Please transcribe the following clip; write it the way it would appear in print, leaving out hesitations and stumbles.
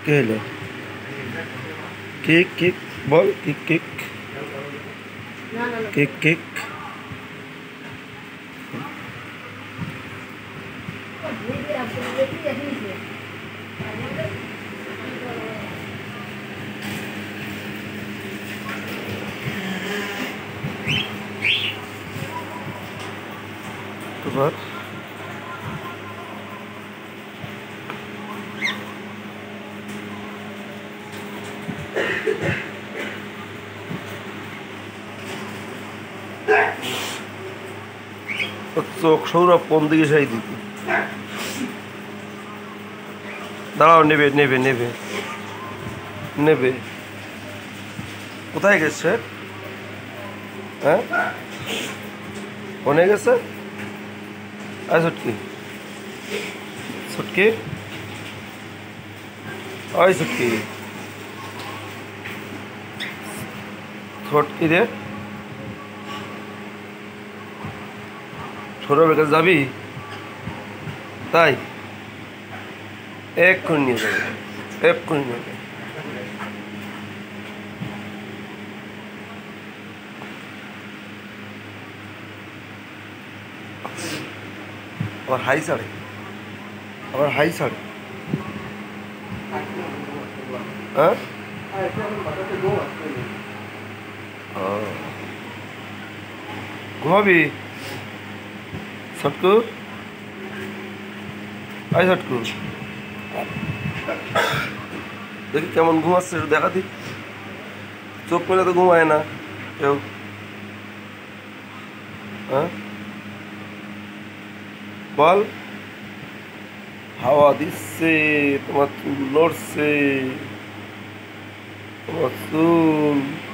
কে হলো? কেক কেক বল, কেক কেক কেক কেক। তোমার চোখ সৌরভ কোন দিকে সাই দিতে? দাঁড়াও, নেবে নেবে নেবে নেবে। কোথায় গেছে? হ্যাঁ, অনেক গেছে। আয় ছুটকি, ছুটকি, ওই ছুটকি, ছটকি রে, সৌরভের কাছে যাবি? তাই এক্ষুনি নিয়ে যাবে, এক্ষুনি নিয়ে যাবে। আবার হাই ছাড়ে, আবার হাই ছাড়ে। হ্যাঁ, ঘুমাবি? ছটকু, আই ছটকু, দেখি কেমন ঘুমাচ্ছে, একটু দেখা দি। চোখ মেলে তো ঘুমায় না কেউ। হ্যাঁ বল। হাওয়া দিচ্ছে, তোমার চুল নড়ছে, তোমার চুল